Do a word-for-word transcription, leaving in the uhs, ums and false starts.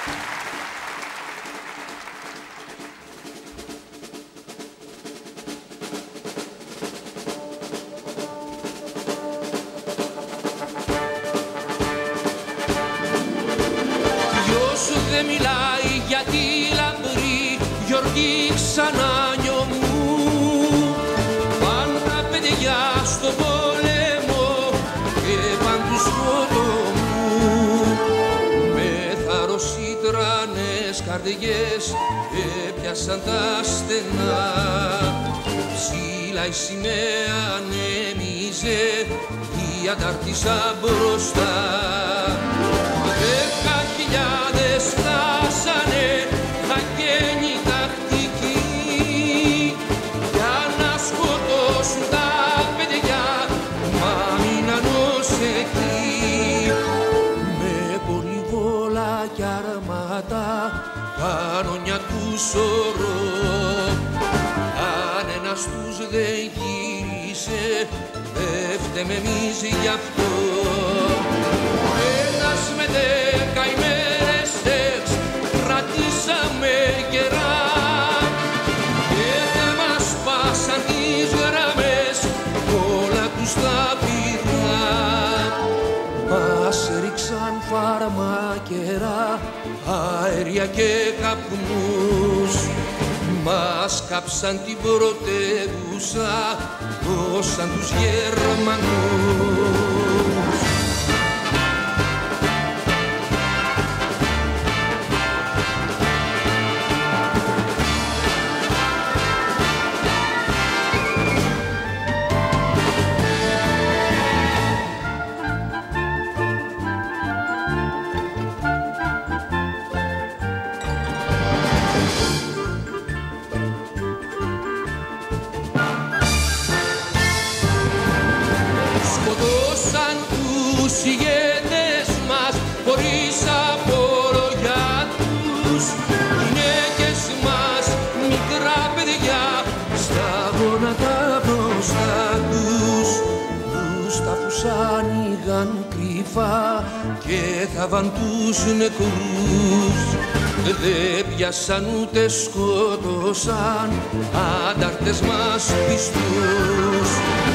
Δεν μιλάει για τη λαμπρή γιορτή ξανάνιο μου. Παν τα παιδιά στο πόλεμο και παν του σκότω μου. Με θάρρος οι τρανές καρδιές έπιασαν τα στενά. Ψήλα η σημαία ανέμιζε, η αντάρτησα μπροστά. Δέκα χιλιάδες φτάσανε χαγένοι τακτικοί για να σκοτώσουν τα παιδιά, μα μείναν ως εκεί. Με πολυβόλα κι αρμάτα κανόνια του σωρό. Αν ένας τους δεν γύρισε, δεν φταίμε εμείς γι' αυτό. Ένας με δέκα ημέρες σεξ κρατήσαμε καιρά και δεν μας πάσαν τις γραμμές, όλα τους τα πειρά. Μας ρίξαν φαρμακερά, αέρια και καπνούς. Μας κάψαν την πρωτεύουσα, δώσαν τους Γερμανούς. Σκοτώσαν τους ηγέτες μας χωρίς απορρογιά τους. Γυναίκες μας, μικρά παιδιά, στα γόνατα μπροστά τους. Τους τάφους άνοιγαν κρυφά και θάβαν τους νεκρούς. Δεν πιάσαν ούτε σκότωσαν αντάρτες μας πιστούς.